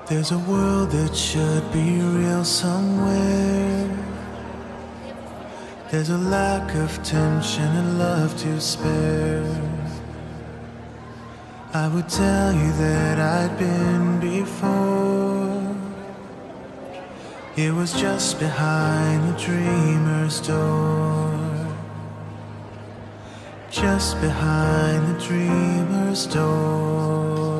There's a world that should be real somewhere. There's a lack of tension and love to spare. I would tell you that I'd been before. It was just behind the dreamer's door. Just behind the dreamer's door.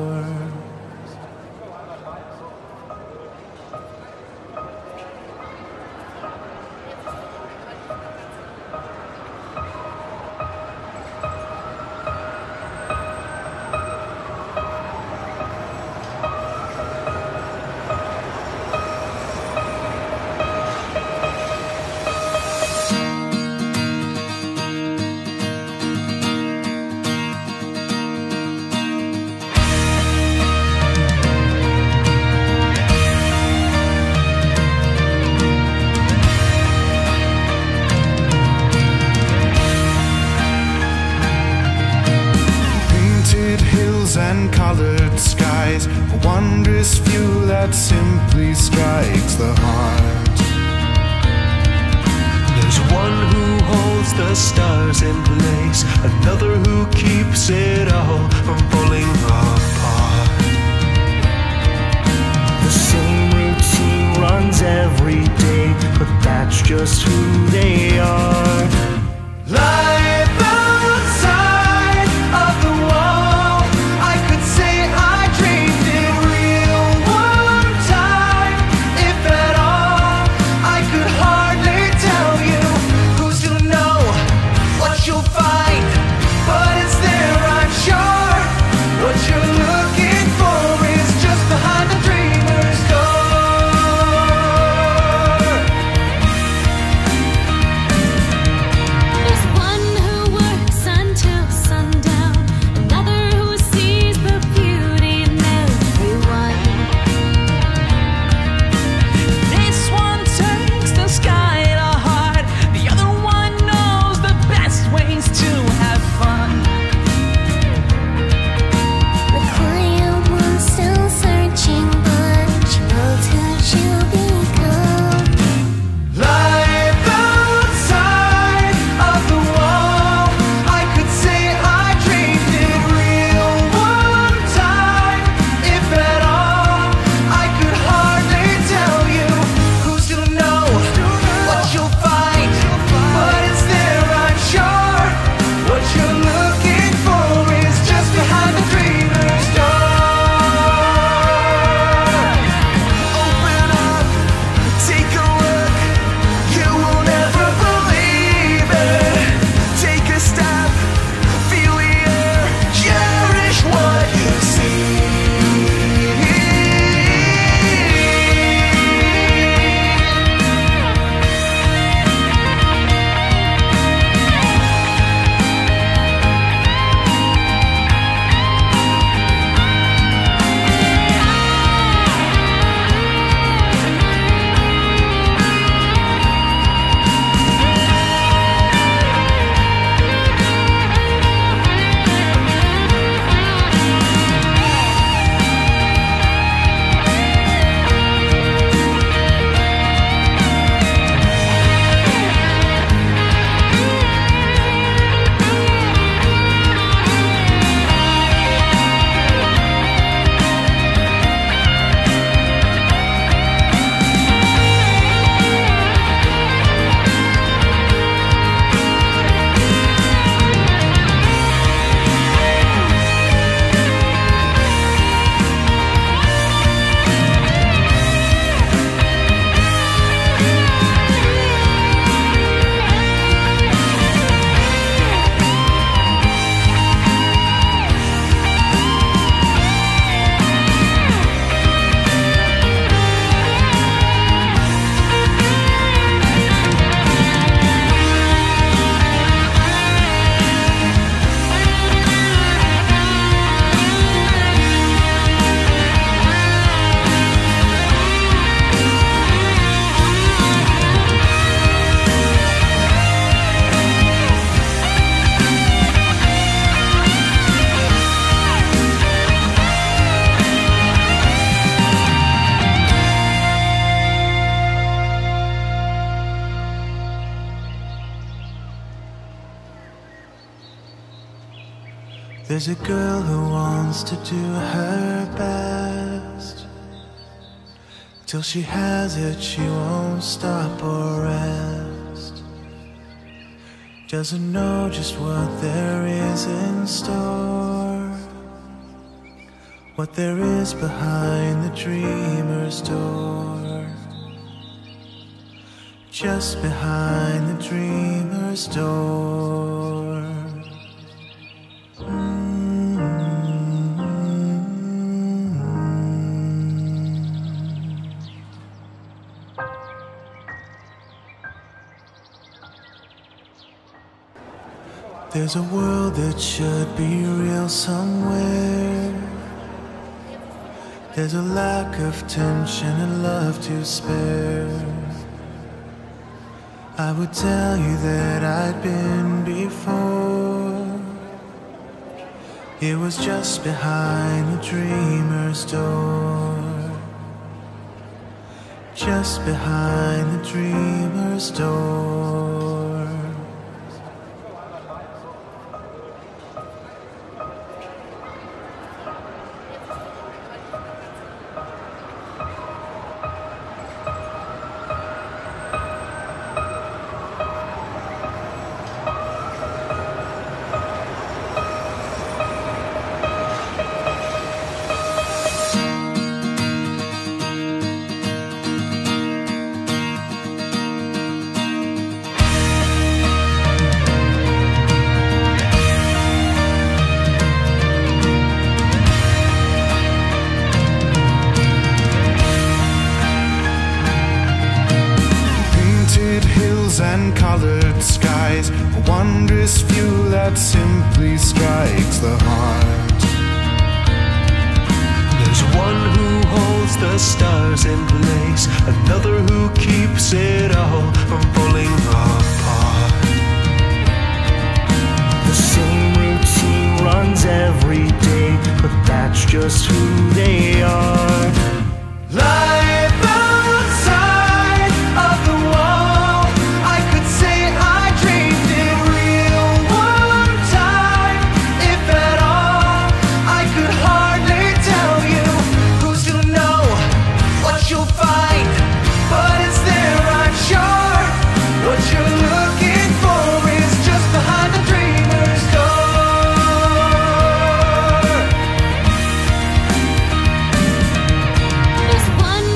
And colored skies, a wondrous view that simply strikes the heart. There's one who holds the stars in place, another who keeps it all from falling apart. The same routine runs every day, but that's just who they are. Life outside of the wall, I could say I dreamed it real one time. If at all, I could hardly tell you who's to know what you'll find, but it's there, I'm sure. What you're looking for is just behind the dreamer's door. There's a girl who wants to do her best. Till she has it, she won't stop or rest. Doesn't know just what there is in store, what there is behind the dreamer's door. Just behind the dreamer's door. There's a world that should be real somewhere. There's a lack of tension and love to spare. I would tell you that I'd been before. It was just behind the dreamer's door. Just behind the dreamer's door. And colored skies, a wondrous view that simply strikes the heart. There's one who holds the stars in place, another who keeps it all from falling apart. The same routine runs every day, but that's just who they are. Life outside of the wall, I could say I dreamed it real one time. If at all, I could hardly tell you who's to know what you'll find, but it's there, I'm sure. What you're looking for is just behind the dreamer's door. There's one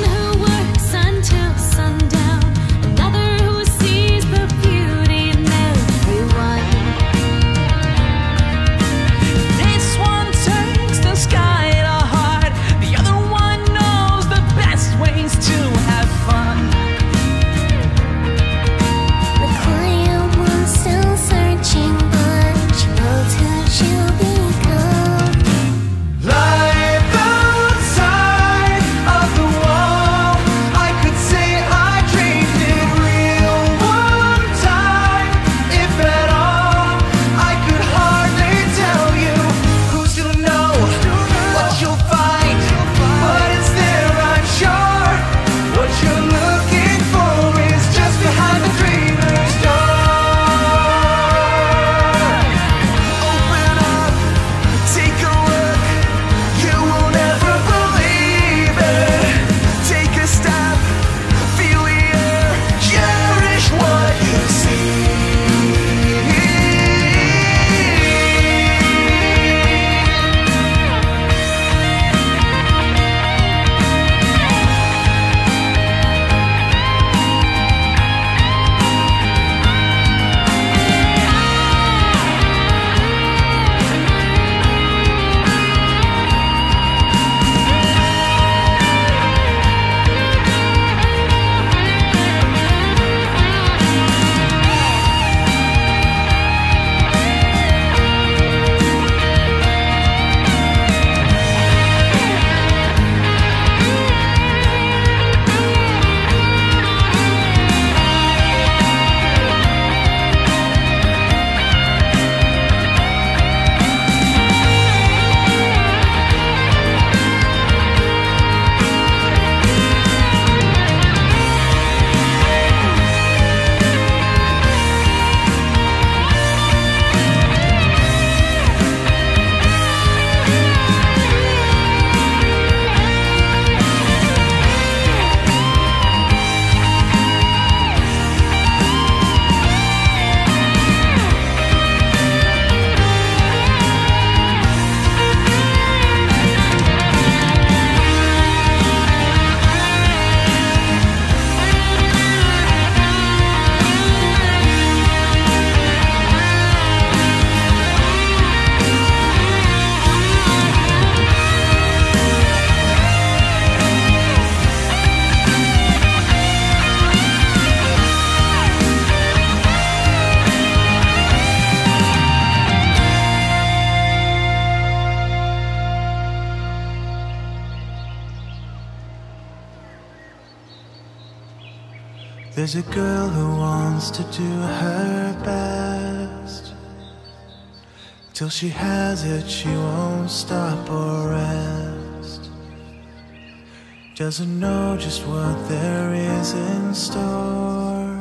There's a girl who wants to do her best. Till she has it, she won't stop or rest. Doesn't know just what there is in store,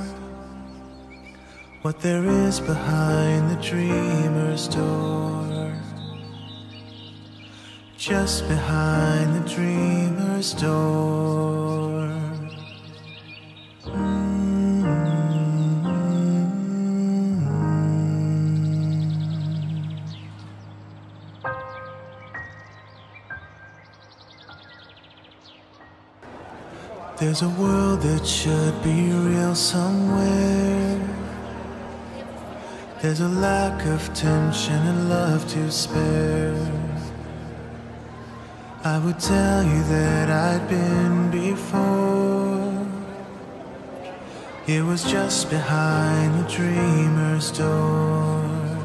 what there is behind the dreamer's door. Just behind the dreamer's door. There's a world that should be real somewhere. There's a lack of tension and love to spare. I would tell you that I'd been before. It was just behind the dreamer's door.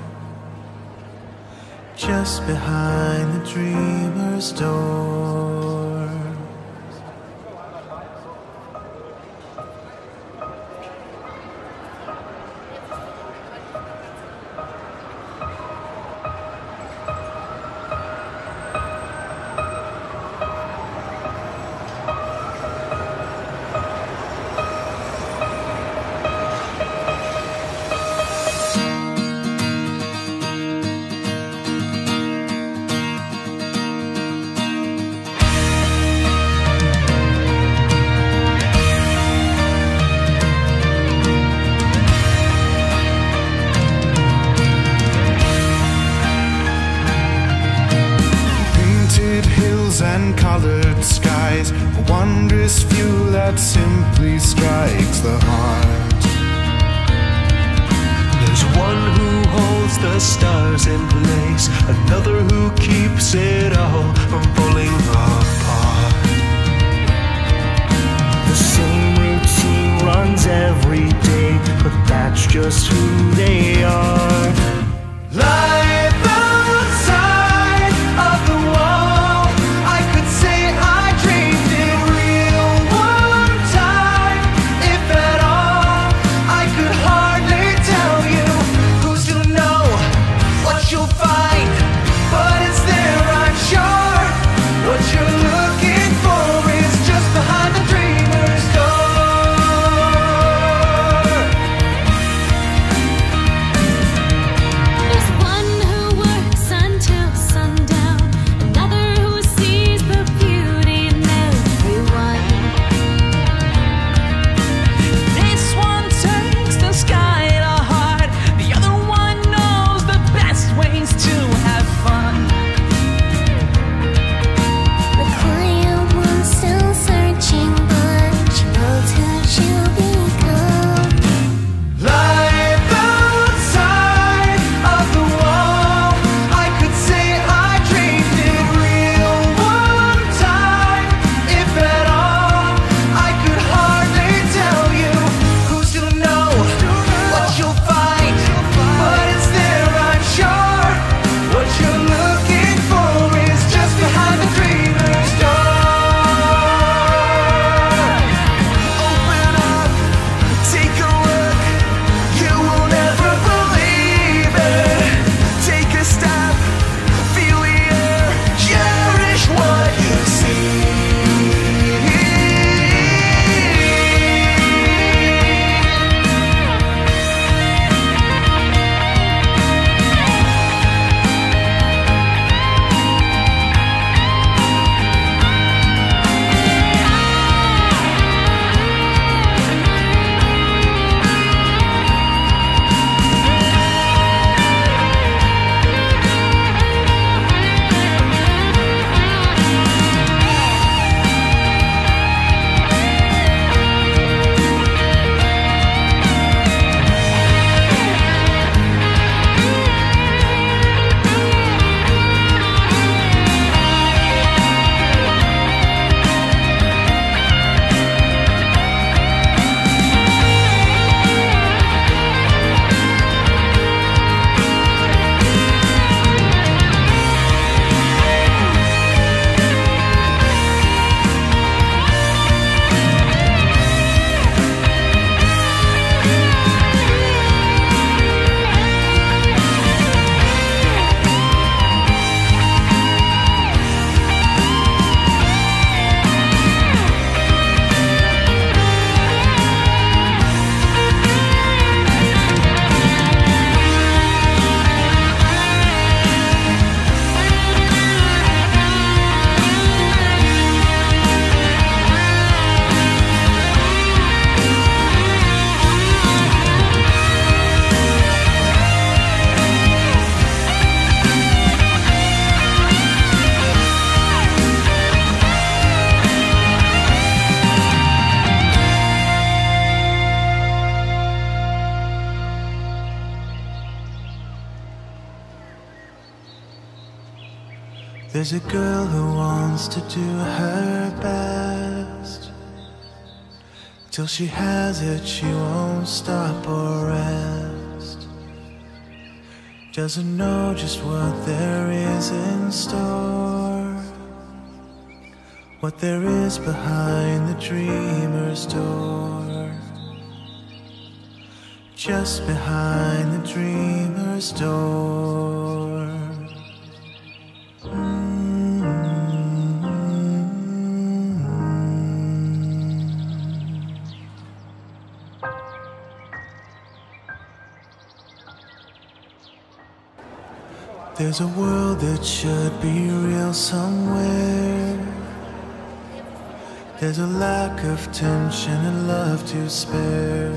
Just behind the dreamer's door. And colored skies, a wondrous view that simply strikes the heart. There's one who holds the stars in place, another who keeps it all from falling apart. The same routine runs every day, but that's just who they are. Life outside of the wall, I could say I dreamed it real one time. If at all, I could hardly tell you who's to know what you'll find, but it's there, I'm sure. What you're looking for is just behind the dreamer's door. There's one There's a girl who wants to do her best. Till she has it, she won't stop or rest. Doesn't know just what there is in store, what there is behind the dreamer's door. Just behind the dreamer's door. There's a world that should be real somewhere. There's a lack of tension and love to spare.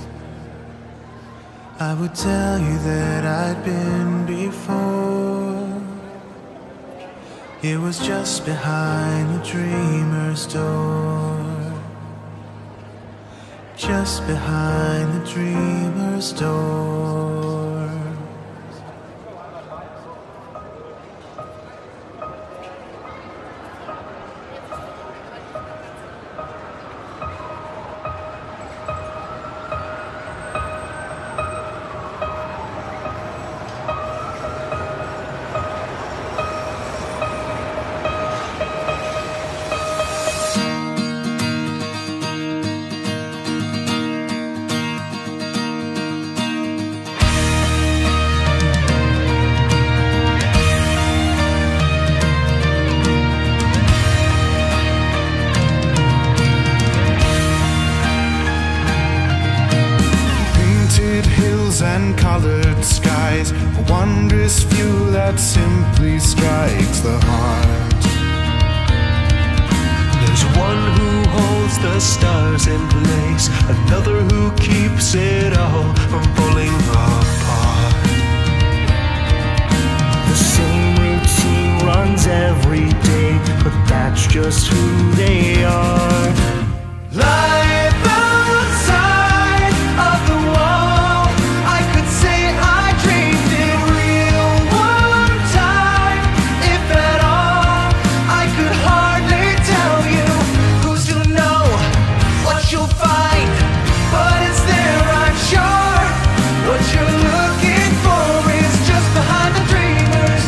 I would tell you that I'd been before. It was just behind the dreamer's door. Just behind the dreamer's door. And colored skies, a wondrous view that simply strikes the heart. There's one who holds the stars in place, another who keeps it all from falling apart. The same routine runs every day, but that's just who they are. Life outside of the wall, I could say I dreamed it real one time. If at all, I could hardly tell you who's to know what you'll find, but it's there, I'm sure. What you're looking for is just behind the dreamer's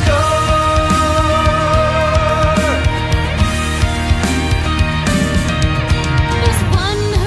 door. There's one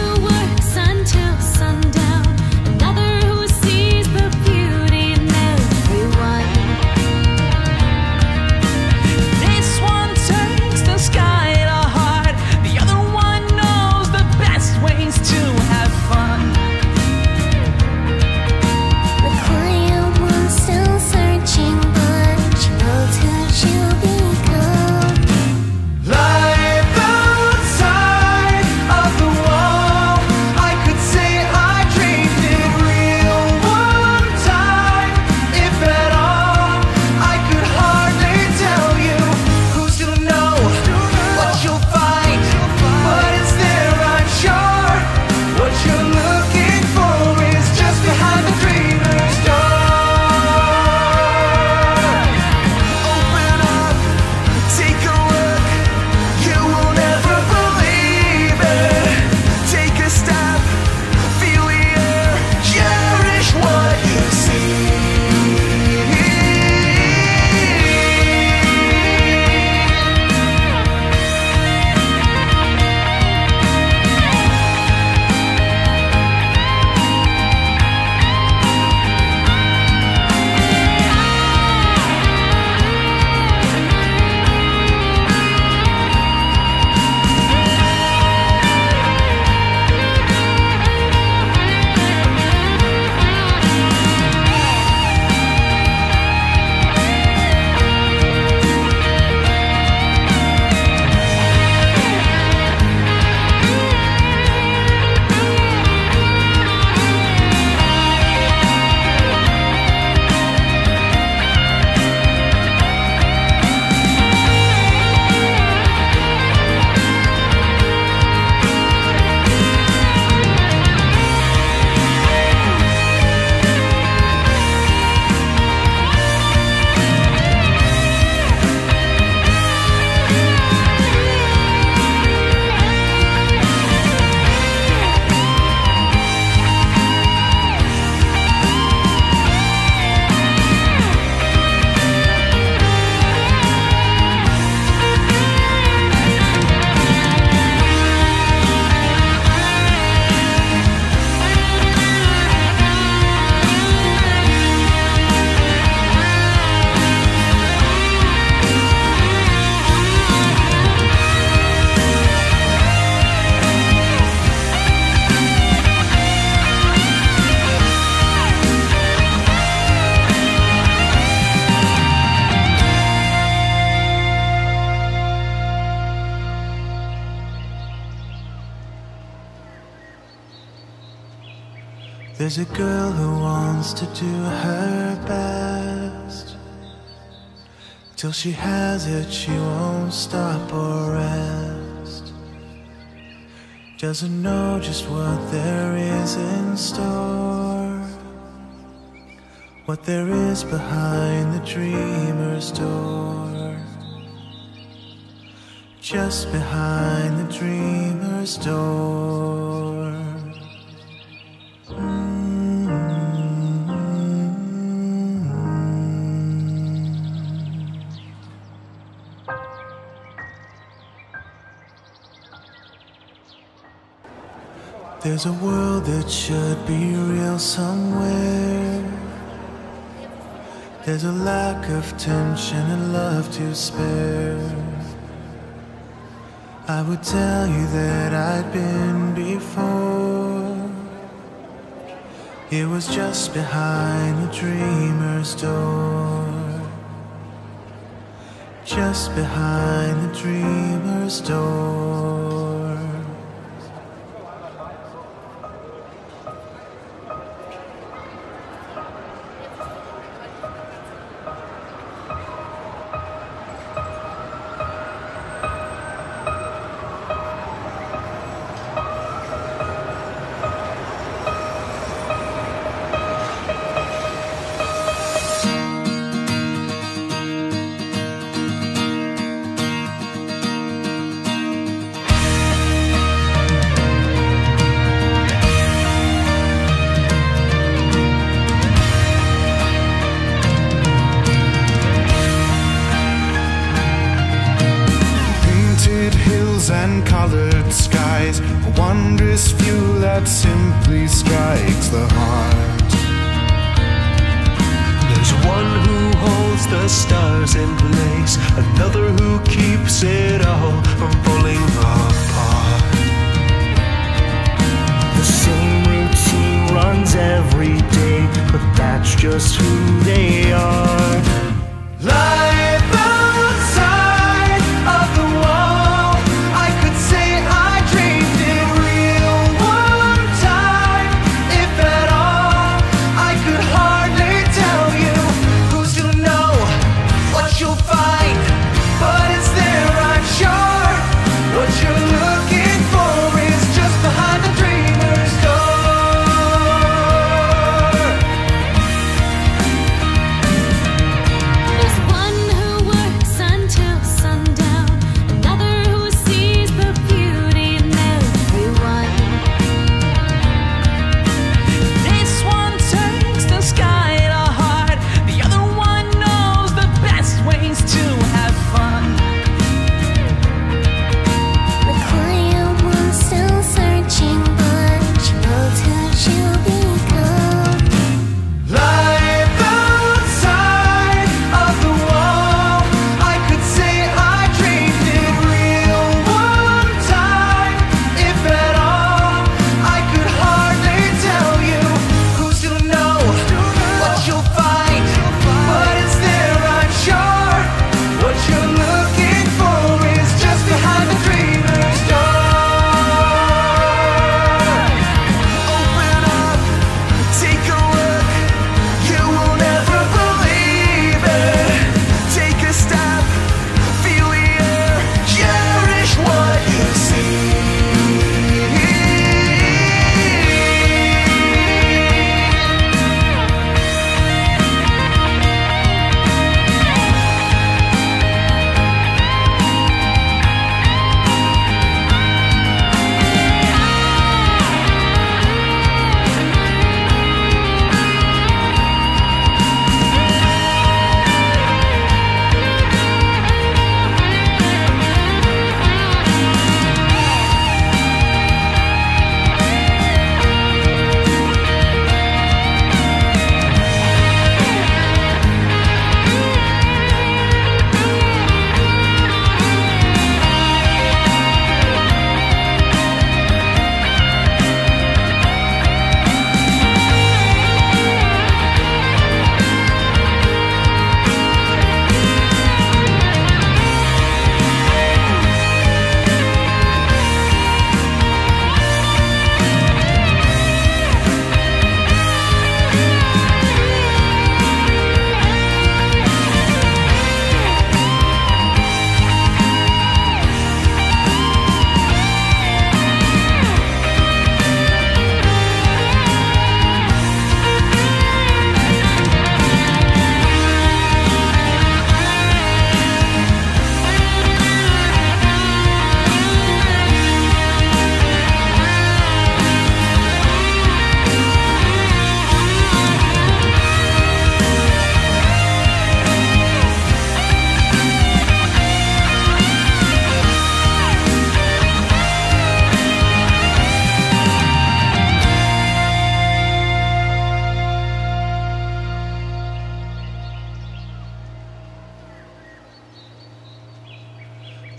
There's a girl who wants to do her best. Till she has it, she won't stop or rest. Doesn't know just what there is in store, what there is behind the dreamer's door. Just behind the dreamer's door. There's a world that should be real somewhere. There's a lack of tension and love to spare. I would tell you that I'd been before. It was just behind the dreamer's door. Just behind the dreamer's door. And colored skies, a wondrous view that simply strikes the heart. There's one who holds the stars in place, another who keeps it all from falling apart. The same routine runs every day, but that's just who they are. Life outside of the wall, I could say I dreamed it real one time. If at all, I could hardly tell you who's to know what you'll find, but it's there, I'm sure. What you're looking for is just behind the dreamer's door.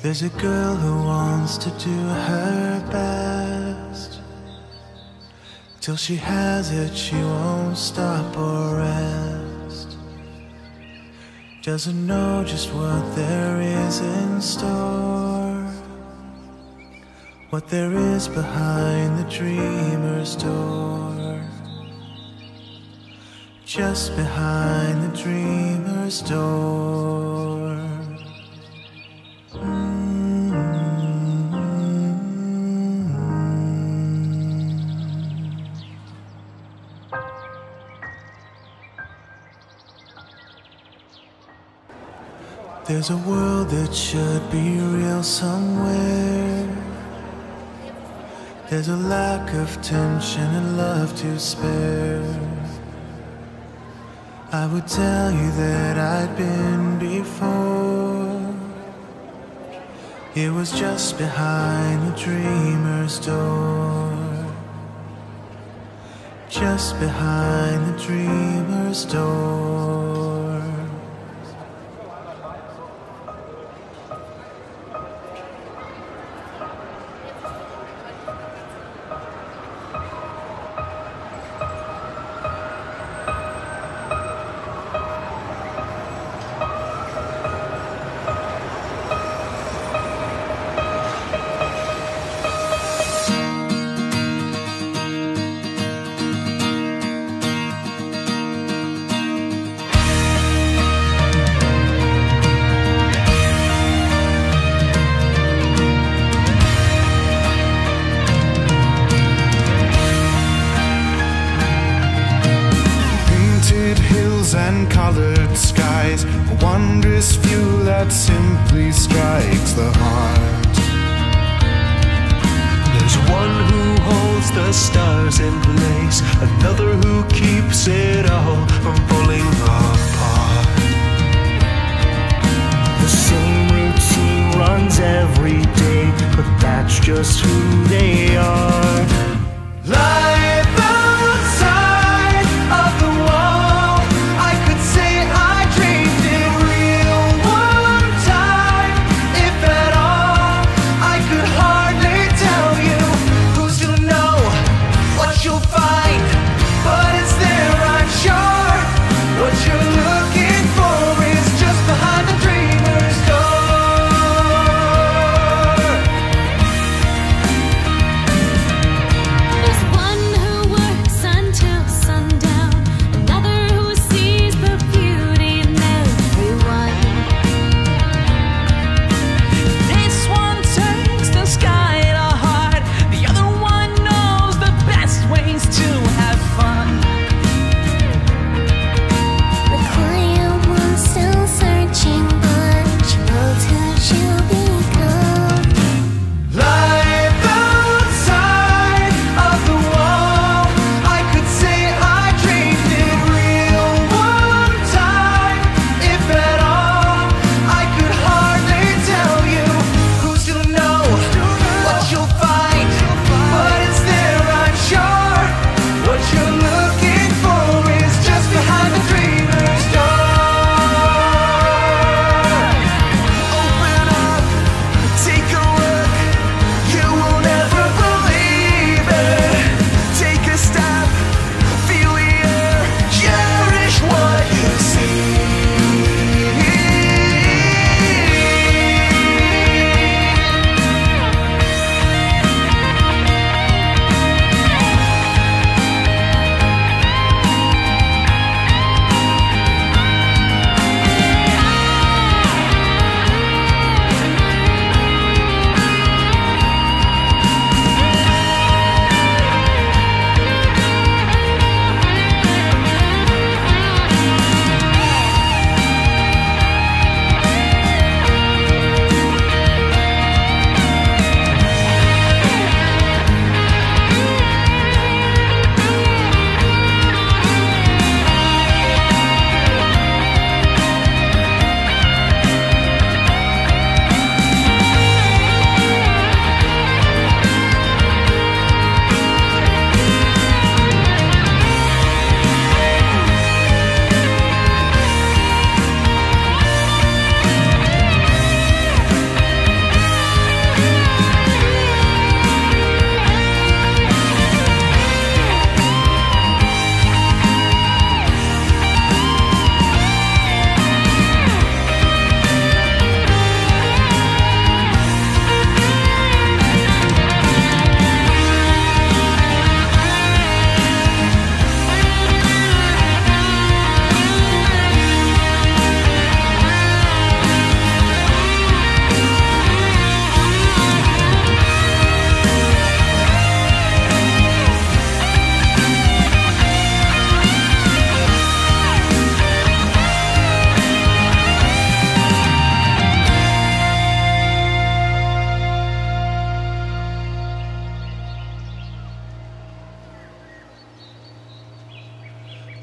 There's a girl who wants to do her best. Till she has it, she won't stop or rest. Doesn't know just what there is in store, what there is behind the dreamer's door. Just behind the dreamer's door. There's a world that should be real somewhere. There's a lack of tension and love to spare. I would tell you that I'd been before. It was just behind the dreamer's door. Just behind the dreamer's door. And colored skies, a wondrous view that simply strikes the heart. There's one who holds the stars in place, another who keeps it all from falling apart. The same routine runs every day, but that's just who they are. Life outside of the wall, I could say I dreamed it real one time. If at all, I could hardly tell you. Who's to know what you'll find? But it's there, I'm sure. What you're looking for is just behind the dreamer's door.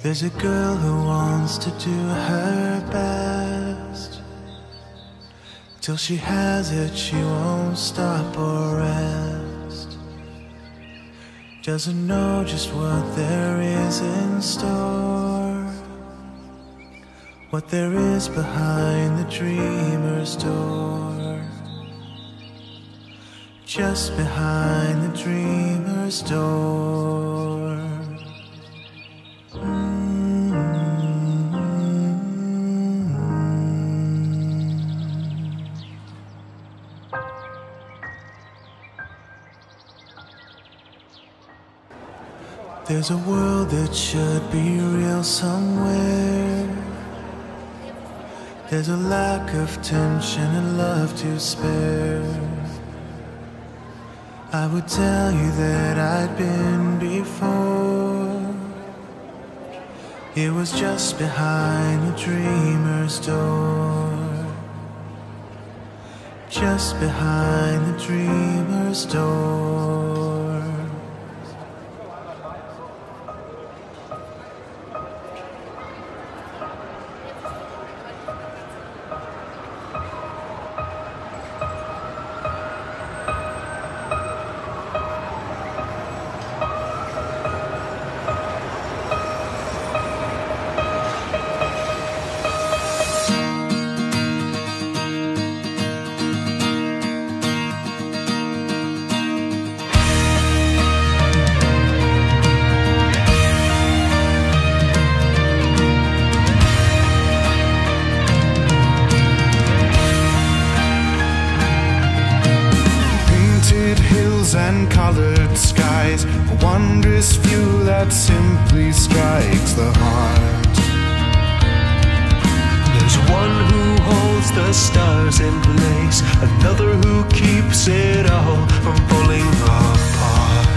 There's a girl who wants to do her best. Till she has it, she won't stop or rest. Doesn't know just what there is in store, what there is behind the dreamer's door. Just behind the dreamer's door. There's a world that should be real somewhere. There's a lack of tension and love to spare. I would tell you that I'd been before. It was just behind the dreamer's door. Just behind the dreamer's door. And colored skies, a wondrous view that simply strikes the heart. There's one who holds the stars in place, another who keeps it all from falling apart.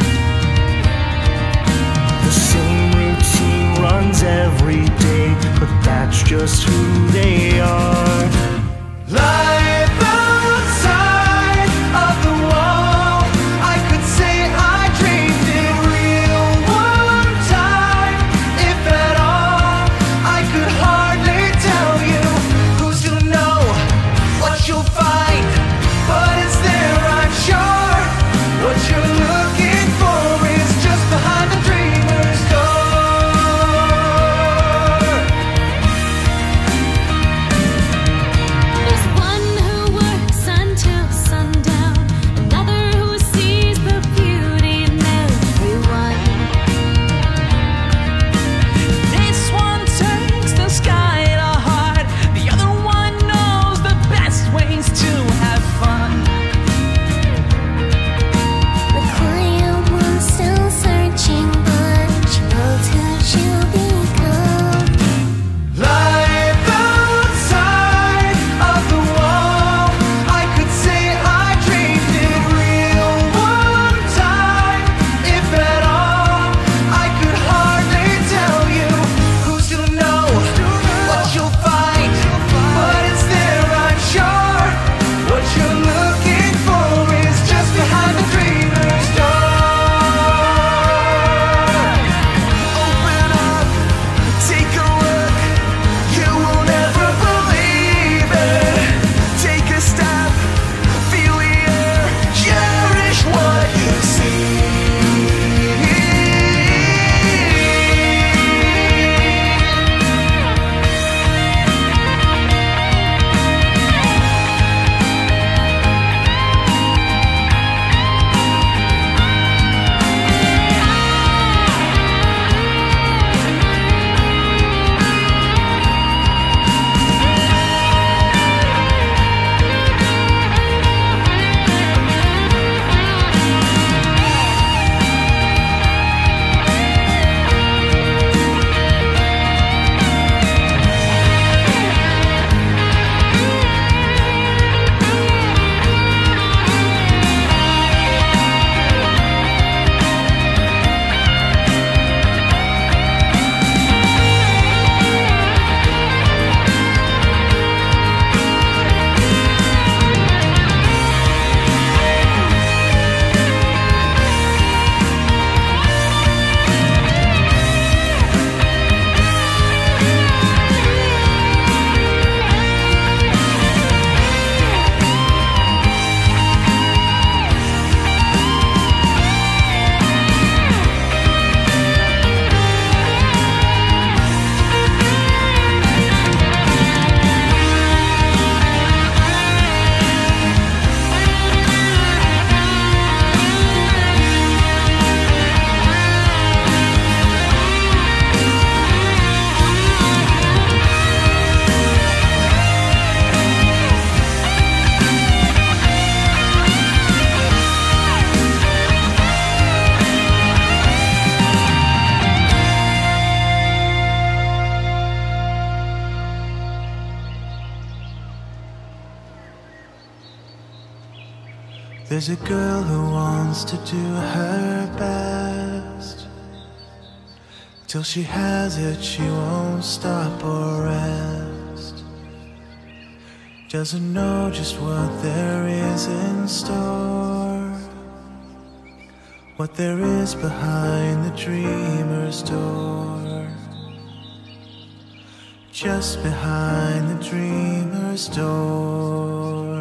The same routine runs every day, but that's just who they are. Life outside of the wall, I could say I dreamed it real one time. If at all, I could hardly tell you who's to know what you'll find, but it's there, I'm sure. What you're looking for is just behind the dreamer's door. There's a girl who wants to do her best. Till she has it, she won't stop or rest. Doesn't know just what there is in store, what there is behind the dreamer's door. Just behind the dreamer's door.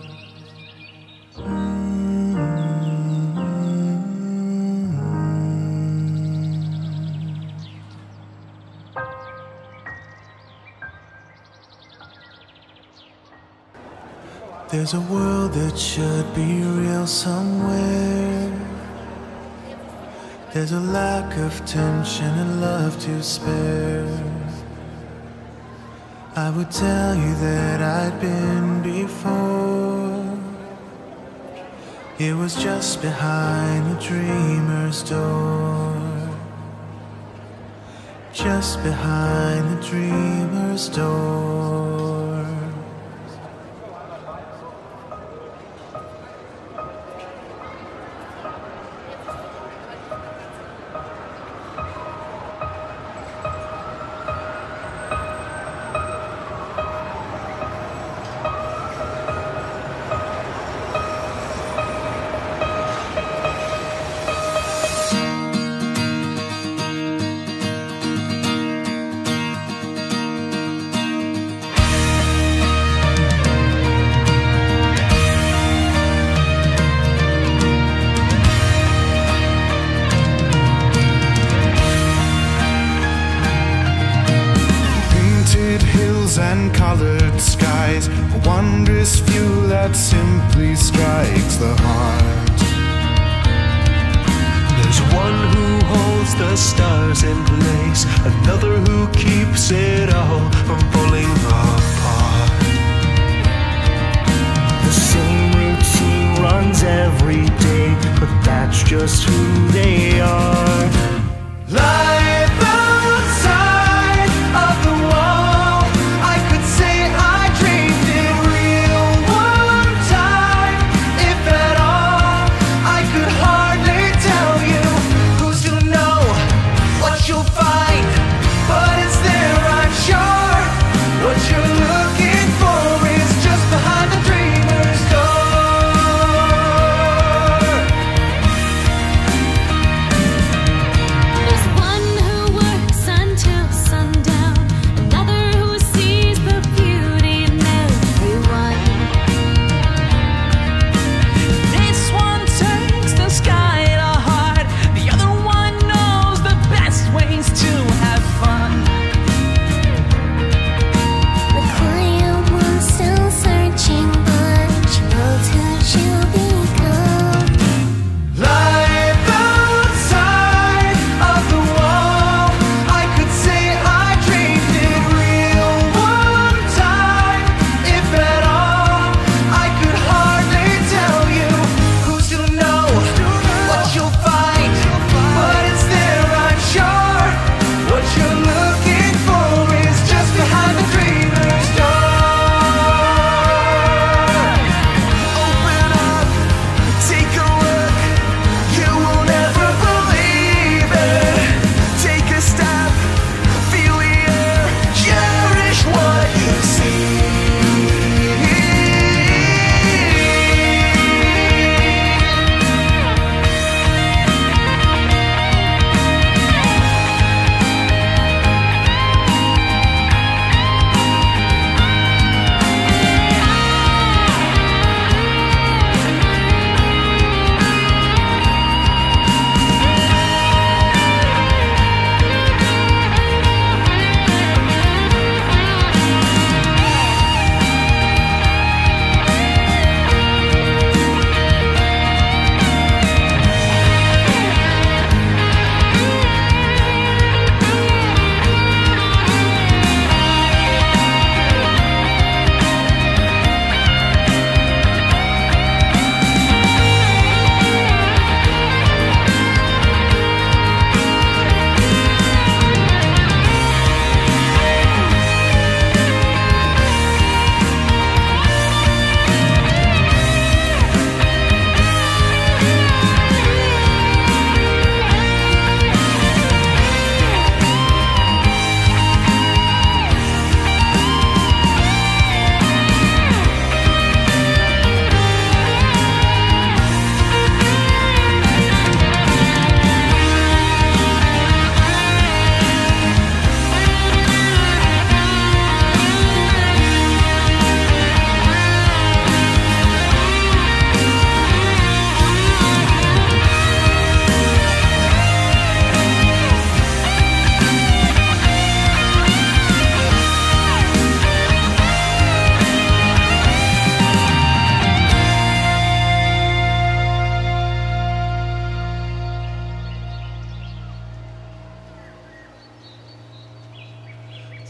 There's a world that should be real somewhere. There's a lack of tension and love to spare. I would tell you that I'd been before. It was just behind the dreamer's door. Just behind the dreamer's door. And colored skies, a wondrous view that simply strikes the heart. There's one who holds the stars in place, another who keeps it all from falling apart. The same routine runs every day, but that's just who they are. Life outside of the wall, I could say I dreamed it real one time. If at all, I could hardly tell you who's to know what you'll find, but it's there, I'm sure. What you're looking for is just behind the dreamer's door.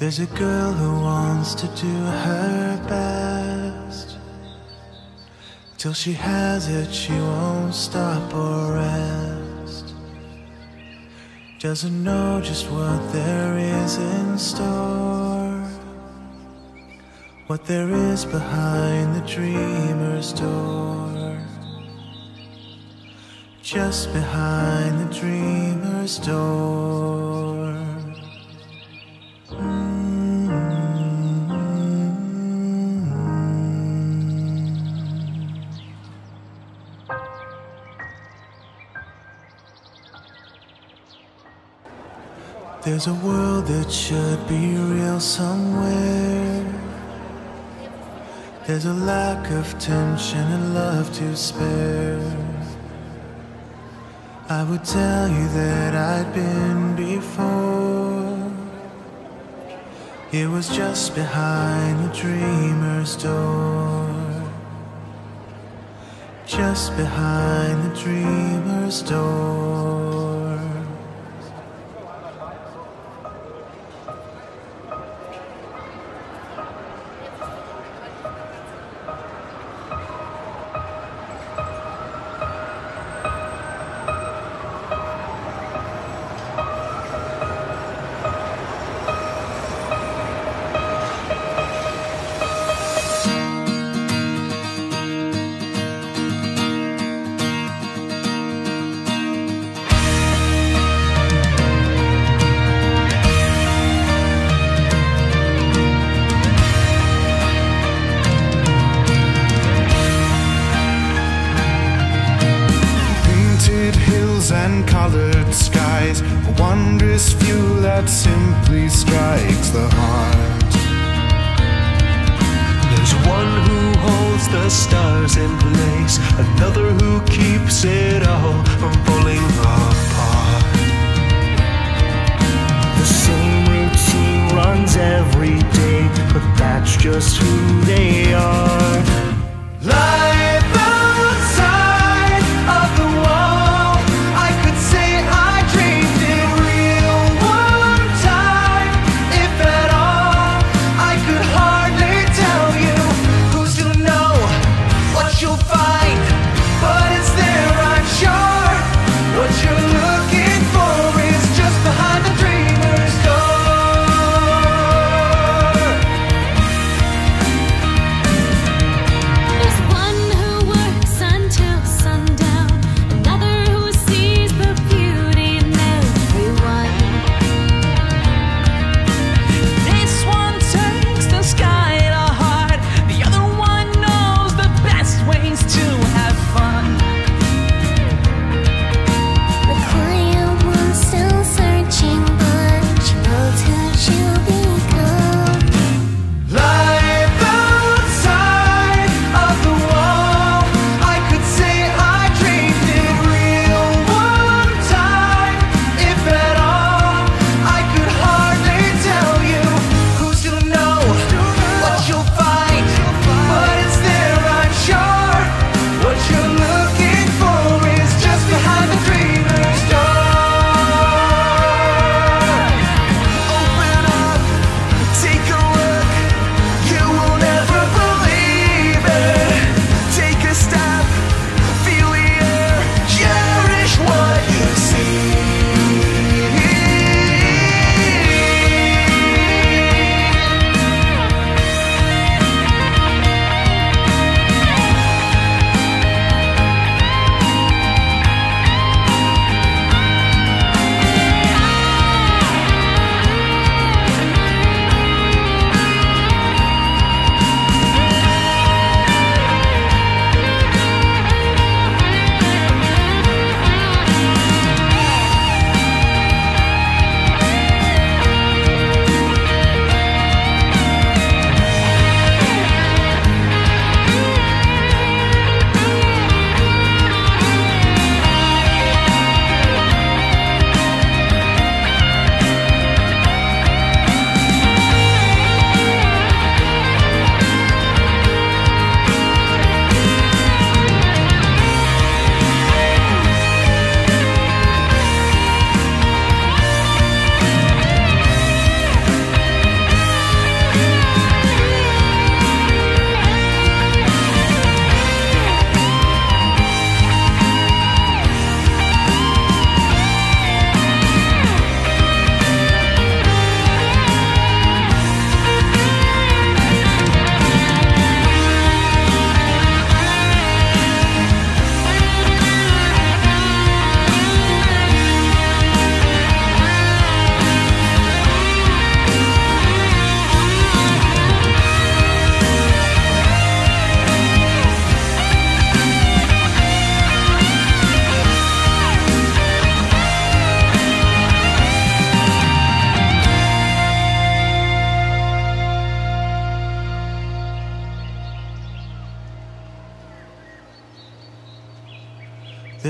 There's a girl who wants to do her best. Till she has it, she won't stop or rest. Doesn't know just what there is in store, what there is behind the dreamer's door. Just behind the dreamer's door. There's a world that should be real somewhere. There's a lack of tension and love to spare. I would tell you that I'd been before. It was just behind the dreamer's door. Just behind the dreamer's door. And colored skies, a wondrous view that simply strikes the heart. There's one who holds the stars in place, another who keeps it all from falling apart. The same routine runs every day, but that's just who they are. Life outside of the wall, I could say I dreamed it real one time. If at all, I could hardly tell you who's to know what you'll find, but it's there, I'm sure. What you're looking for is just behind the dreamer's door.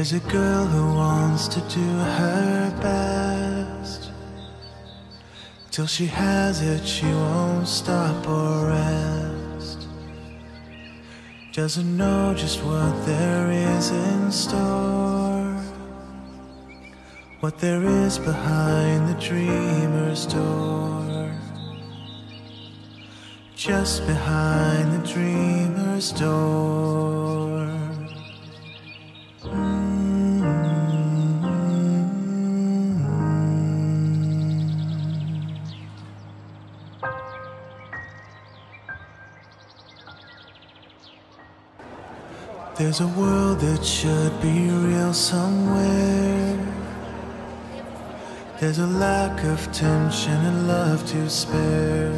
There's a girl who wants to do her best. Till she has it, she won't stop or rest. Doesn't know just what there is in store, what there is behind the dreamer's door. Just behind the dreamer's door. There's a world that should be real somewhere. There's a lack of tension and love to spare.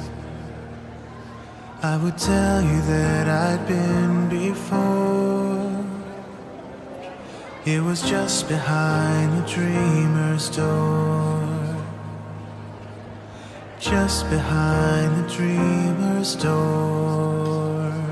I would tell you that I'd been before. It was just behind the dreamer's door. Just behind the dreamer's door.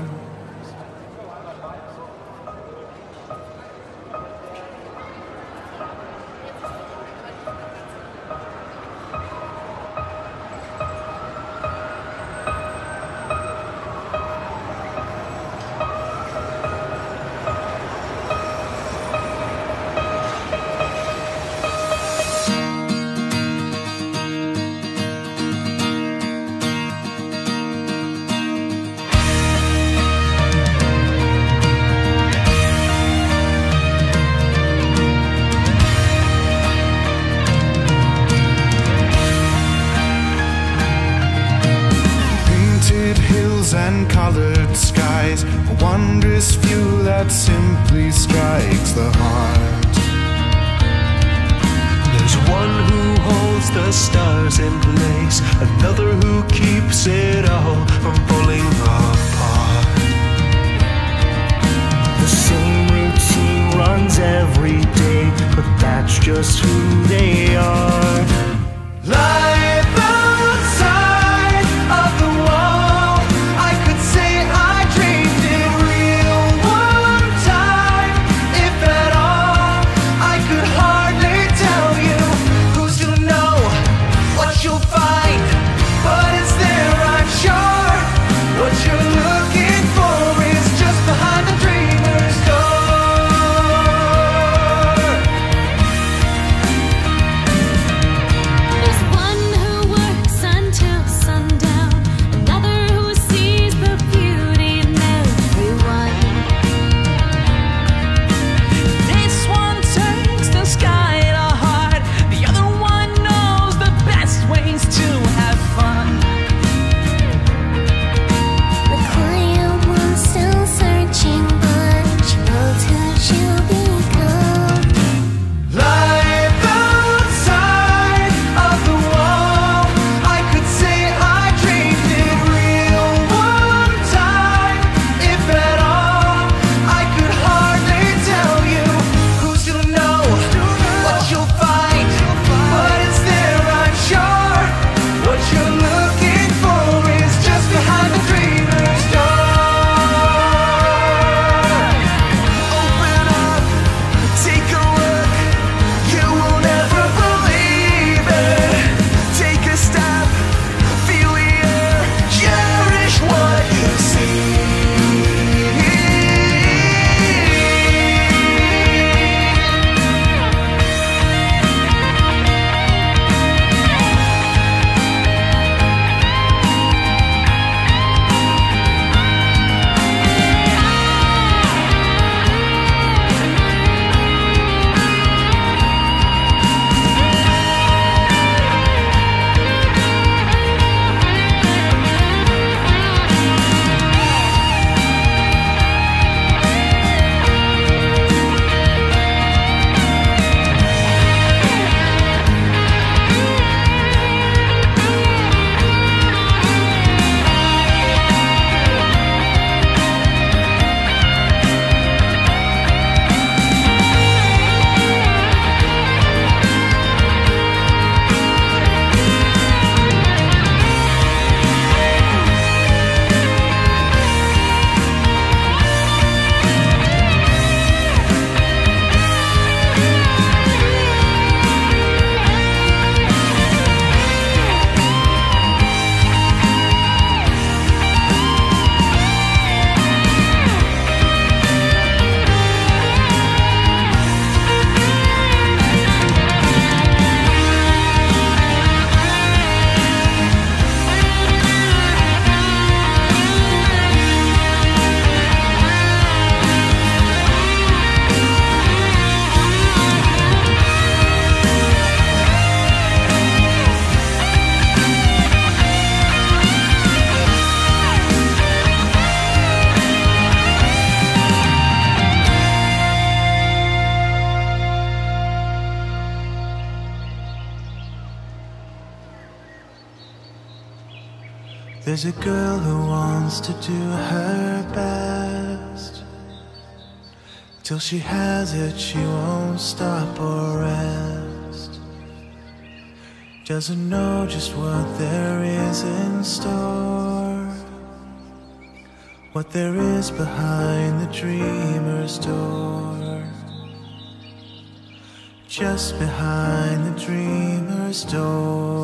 And colored skies, a wondrous view that simply strikes the heart. There's one who holds the stars in place, another who keeps it all from falling apart. The same routine runs every day, but that's just who they are. Life outside of the wall, I could say I dreamed it real one time. If at all, I could hardly tell you who's to know what you'll find, but it's there, I'm sure. What you're looking for is just behind the dreamer's door. There's a girl who wants to do her best. Till she has it, she won't stop or rest. Doesn't know just what there is in store, what there is behind the dreamer's door. Just behind the dreamer's door.